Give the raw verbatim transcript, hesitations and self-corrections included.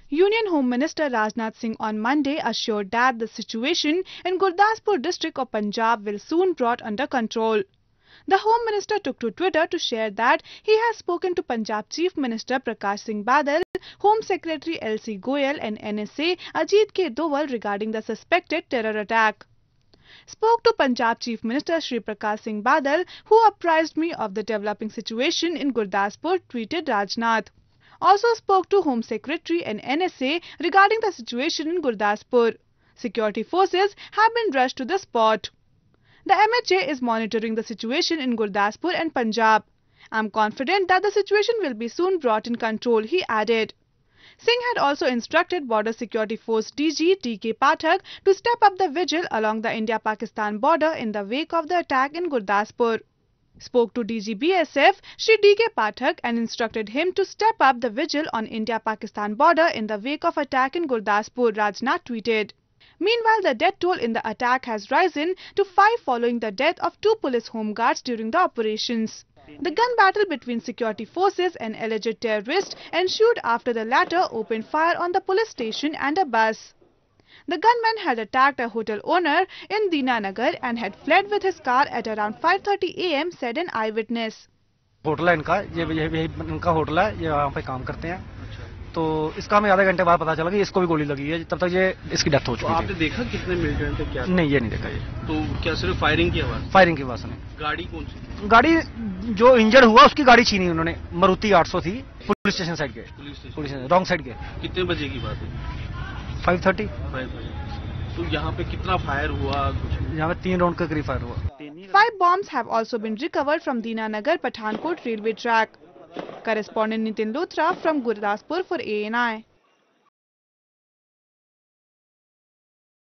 Union Home Minister Rajnath Singh on Monday assured that the situation in Gurdaspur district of Punjab will soon brought under control. The Home Minister took to Twitter to share that he has spoken to Punjab Chief Minister Prakash Singh Badal, Home Secretary L C Goyal and N S A Ajit K Doval regarding the suspected terror attack. Spoke to Punjab Chief Minister Shri Prakash Singh Badal, who apprised me of the developing situation in Gurdaspur, tweeted Rajnath. Also spoke to Home Secretary and N S A regarding the situation in Gurdaspur. Security forces have been rushed to the spot. The M H A is monitoring the situation in Gurdaspur and Punjab. I am confident that the situation will be soon brought in control, he added. Singh had also instructed Border Security Force D G D K Pathak to step up the vigil along the India-Pakistan border in the wake of the attack in Gurdaspur. Spoke to D G B S F Shri D K Pathak and instructed him to step up the vigil on India-Pakistan border in the wake of attack in Gurdaspur, Rajnath tweeted. Meanwhile, the death toll in the attack has risen to five following the death of two police home guards during the operations. The gun battle between security forces and alleged terrorists ensued after the latter opened fire on the police station and a bus. The gunman had attacked a hotel owner in Dinanagar and had fled with his car at around five thirty a m, said an eyewitness. Hotel है इनका, ये ये इनका hotel है, ये यहाँ पे काम करते हैं। तो इसका हमें आधे घंटे बाद पता चला कि इसको भी गोली लगी है, तब तक ये इसकी डेथ हो चुकी है। आपने देखा कितने मिलिटेंट थे क्या? नहीं, ये नहीं देखा ये। तो क्या सिर्फ फायरिंग की आवाज? फायरिंग की आवाज सुनी। गाड़ी कौन सी? गाड़ी जो इंजर्ड हुआ उसकी गाड़ी छीनी उन्होंने, मारुति आठ सौ थी, पुलिस स्टेशन साइड के। Police station police wrong side के। कितने बजे की बात है? Five thirty. तो यहाँ पे कितना फायर हुआ? यहाँ पे तीन राउंड का करीब फायर हुआ। Five bombs have also been recovered from Dinanagar Pathankot railway track. Correspondent Nitin Luthra from Gurdaspur for A N I.